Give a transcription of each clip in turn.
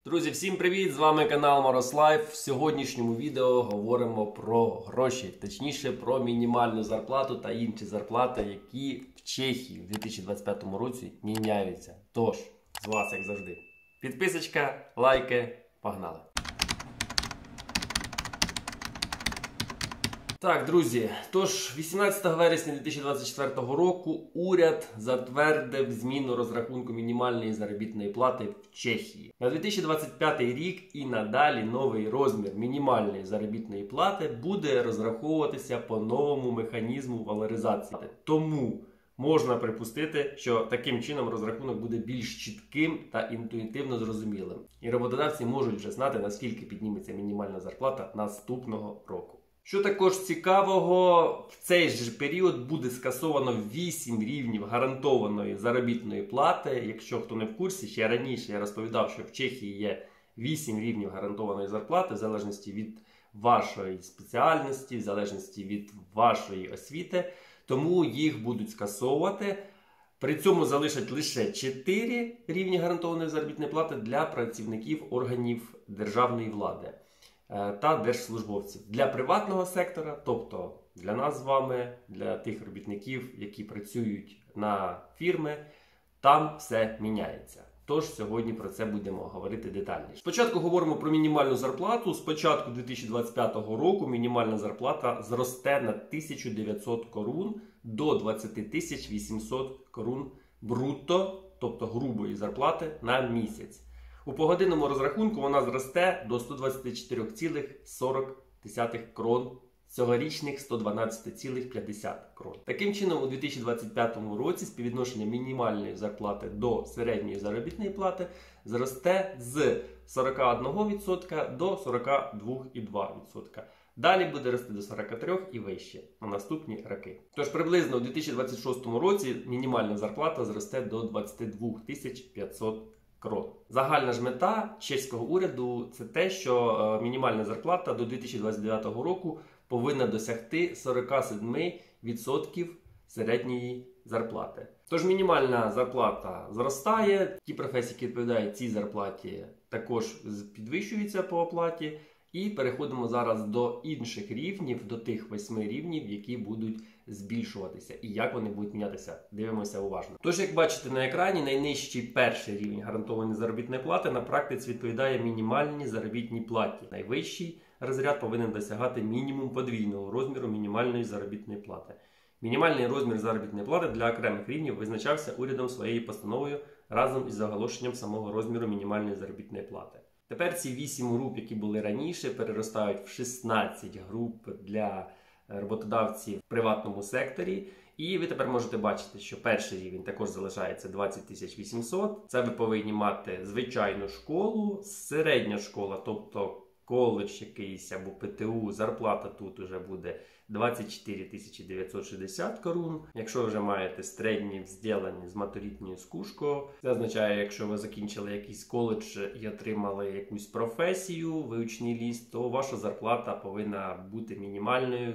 Друзі, всім привіт! З вами канал Мороз Лайф. В сьогоднішньому відео говоримо про гроші, точніше про мінімальну зарплату та інші зарплати, які в Чехії в 2025 році міняються. Тож, з вас, як завжди, підписочка, лайки, погнали! Так, друзі, тож 18 вересня 2024 року уряд затвердив зміну розрахунку мінімальної заробітної плати в Чехії. На 2025 рік і надалі новий розмір мінімальної заробітної плати буде розраховуватися по новому механізму валоризації. Тому можна припустити, що таким чином розрахунок буде більш чітким та інтуїтивно зрозумілим. І роботодавці можуть вже знати, наскільки підніметься мінімальна зарплата наступного року. Що також цікавого, в цей же період буде скасовано 8 рівнів гарантованої заробітної плати. Якщо хто не в курсі, ще раніше я розповідав, що в Чехії є 8 рівнів гарантованої зарплати, в залежності від вашої спеціальності, в залежності від вашої освіти. Тому їх будуть скасовувати. При цьому залишать лише 4 рівні гарантованої заробітної плати для працівників органів державної влади та держслужбовців. Для приватного сектора, тобто для нас з вами, для тих робітників, які працюють на фірми, там все міняється. Тож сьогодні про це будемо говорити детальніше. Спочатку говоримо про мінімальну зарплату. З початку 2025 року мінімальна зарплата зросте на 1900 корун до 20 800 корун брутто, тобто грубої зарплати на місяць. У погодинному розрахунку вона зросте до 124,40 крон, цьогорічних 112,50 крон. Таким чином, у 2025 році співвідношення мінімальної зарплати до середньої заробітної плати зросте з 41% до 42,2%. Далі буде рости до 43 і вище на наступні роки. Тож приблизно у 2026 році мінімальна зарплата зросте до 22 500 крон. Загальна ж мета чеського уряду – це те, що мінімальна зарплата до 2029 року повинна досягти 47% середньої зарплати. Тож мінімальна зарплата зростає, ті професії, які відповідають цій зарплаті, також підвищуються по оплаті. І переходимо зараз до інших рівнів, до тих 8 рівнів, які будуть збільшуватися. І як вони будуть мінятися. Дивимося уважно. Тож, як бачите на екрані, найнижчий перший рівень гарантованої заробітної плати на практиці відповідає мінімальній заробітній платі. Найвищий розряд повинен досягати мінімум подвійного розміру мінімальної заробітної плати. Мінімальний розмір заробітної плати для окремих рівнів визначався урядом своєю постановою разом із оголошенням самого розміру мінімальної заробітної плати. Тепер ці 8 груп, які були раніше, переростають в 16 груп для роботодавців в приватному секторі. І ви тепер можете бачити, що перший рівень також залишається 20 800. Це ви повинні мати звичайну школу, середня школа, тобто коледж якийсь або ПТУ, зарплата тут вже буде 24 960 корун. Якщо ви вже маєте середнє взділення з матурітньою скушкою, це означає, якщо ви закінчили якийсь коледж і отримали якусь професію, вивчений ліст, то ваша зарплата повинна бути мінімальною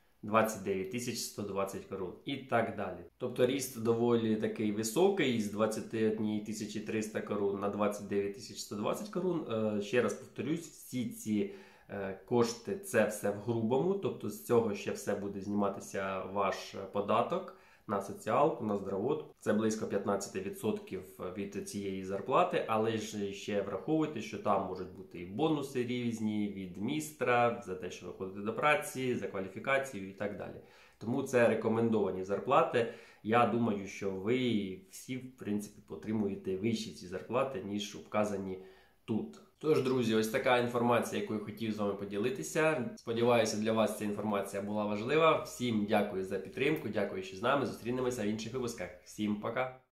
29 120 корун і так далі. Тобто ріст доволі такий високий, з 21 300 корун на 29 120 корун. Ще раз повторюсь, всі ці кошти це все в грубому, тобто з цього ще все буде зніматися ваш податок на соціалку, на здравотку. Це близько 15% від цієї зарплати, але ж ще враховуйте, що там можуть бути і бонуси різні від містра, за те, що ви ходите до праці, за кваліфікацію і так далі. Тому це рекомендовані зарплати. Я думаю, що ви всі, в принципі, отримуєте вищі ці зарплати, ніж вказані тут. Тож, друзі, ось така інформація, яку я хотів з вами поділитися. Сподіваюся, для вас ця інформація була важлива. Всім дякую за підтримку, дякую, що з нами. Зустрінемося в інших випусках. Всім пока!